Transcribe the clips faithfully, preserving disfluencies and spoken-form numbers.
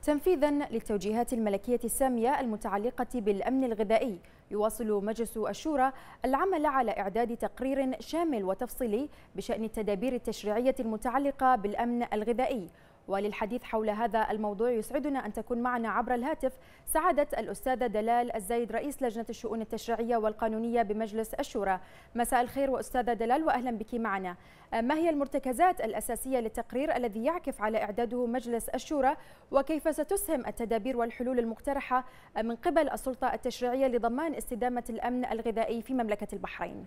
تنفيذا للتوجيهات الملكية السامية المتعلقة بالأمن الغذائي، يواصل مجلس الشورى العمل على إعداد تقرير شامل وتفصيلي بشأن التدابير التشريعية المتعلقة بالأمن الغذائي. وللحديث حول هذا الموضوع يسعدنا أن تكون معنا عبر الهاتف سعادة الأستاذة دلال الزايد، رئيس لجنة الشؤون التشريعية والقانونية بمجلس الشورى. مساء الخير وأستاذة دلال وأهلا بك معنا. ما هي المرتكزات الأساسية للتقرير الذي يعكف على إعداده مجلس الشورى، وكيف ستسهم التدابير والحلول المقترحة من قبل السلطة التشريعية لضمان استدامة الأمن الغذائي في مملكة البحرين؟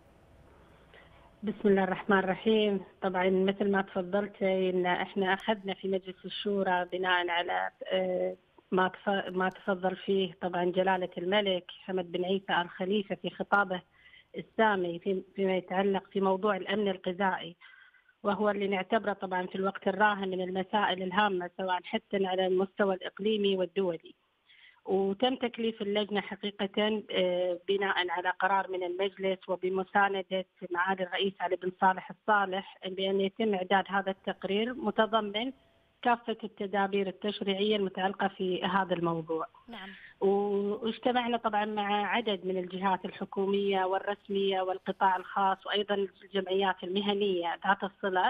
بسم الله الرحمن الرحيم. طبعا مثل ما تفضلت ان احنا اخذنا في مجلس الشورى بناء على ما ما تفضل فيه طبعا جلالة الملك حمد بن عيسى آل خليفة في خطابه السامي فيما يتعلق في موضوع الامن الغذائي، وهو اللي نعتبره طبعا في الوقت الراهن من المسائل الهامة سواء حتى على المستوى الاقليمي والدولي. وتم تكليف اللجنة حقيقة بناء على قرار من المجلس وبمساندة معالي الرئيس علي بن صالح الصالح بأن يتم إعداد هذا التقرير متضمن كافة التدابير التشريعية المتعلقة في هذا الموضوع. نعم. واجتمعنا طبعا مع عدد من الجهات الحكومية والرسمية والقطاع الخاص وأيضا الجمعيات المهنية ذات الصلة،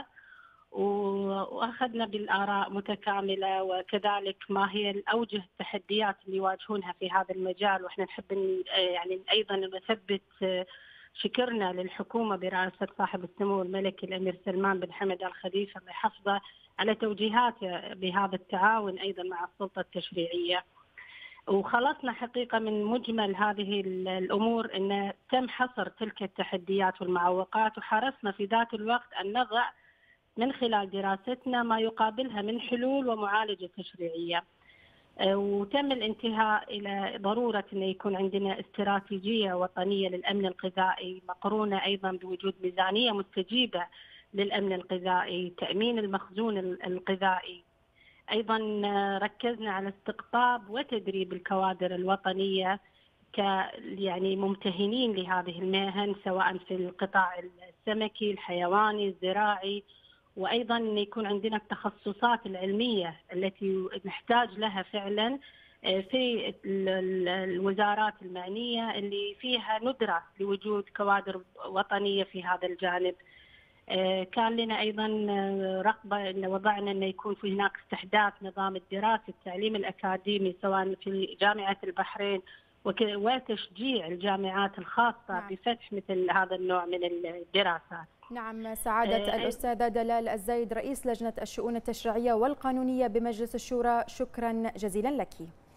وأخذنا بالآراء متكاملة وكذلك ما هي الأوجه التحديات اللي يواجهونها في هذا المجال. وإحنا نحب يعني أيضا نثبت شكرنا للحكومة برئاسة صاحب السمو الملكي الأمير سلمان بن حمد آل خليفة الله يحفظه على توجيهاته بهذا التعاون أيضا مع السلطة التشريعية. وخلصنا حقيقة من مجمل هذه الأمور أن تم حصر تلك التحديات والمعوقات، وحرصنا في ذات الوقت أن نضع من خلال دراستنا ما يقابلها من حلول ومعالجة تشريعية. وتم الانتهاء إلى ضرورة أن يكون عندنا استراتيجية وطنية للأمن الغذائي مقرونة أيضا بوجود ميزانية مستجيبة للأمن الغذائي، تأمين المخزون الغذائي. أيضا ركزنا على استقطاب وتدريب الكوادر الوطنية ك يعني ممتهنين لهذه المهن سواء في القطاع السمكي الحيواني الزراعي، وأيضا يكون عندنا التخصصات العلمية التي نحتاج لها فعلا في الوزارات المعنية اللي فيها ندرة لوجود كوادر وطنية في هذا الجانب. كان لنا أيضا رغبة أن وضعنا أن يكون في هناك استحداث نظام الدراسة التعليم الأكاديمي سواء في جامعة البحرين وتشجيع الجامعات الخاصة نعم. بفتح مثل هذا النوع من الدراسات. نعم سعادة الأستاذة دلال الزايد، رئيس لجنة الشؤون التشريعية والقانونية بمجلس الشورى، شكرا جزيلا لك.